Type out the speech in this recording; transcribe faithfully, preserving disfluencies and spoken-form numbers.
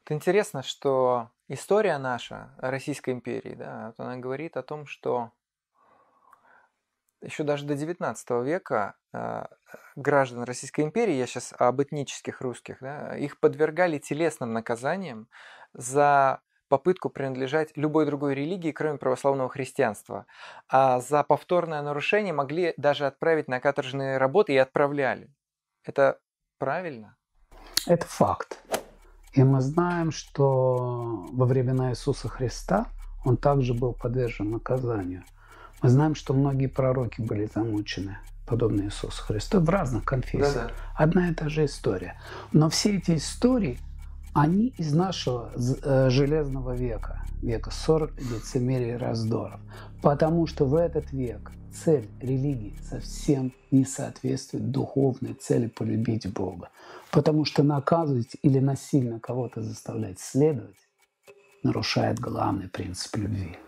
Вот интересно, что история наша Российской империи, да, вот она говорит о том, что еще даже до девятнадцатого века а, граждан Российской империи, я сейчас об этнических русских, да, их подвергали телесным наказаниям за попытку принадлежать любой другой религии, кроме православного христианства. А за повторное нарушение могли даже отправить на каторжные работы и отправляли. Это правильно? Это факт. И мы знаем, что во времена Иисуса Христа он также был подвержен наказанию. Мы знаем, что многие пророки были замучены, подобно Иисусу Христу, в разных конфессиях. Да-да. Одна и та же история. Но все эти истории, они из нашего э, железного века, века ссор, лицемерия и раздоров. Потому что в этот век цель религии совсем не соответствует духовной цели полюбить Бога. Потому что наказывать или насильно кого-то заставлять следовать нарушает главный принцип любви.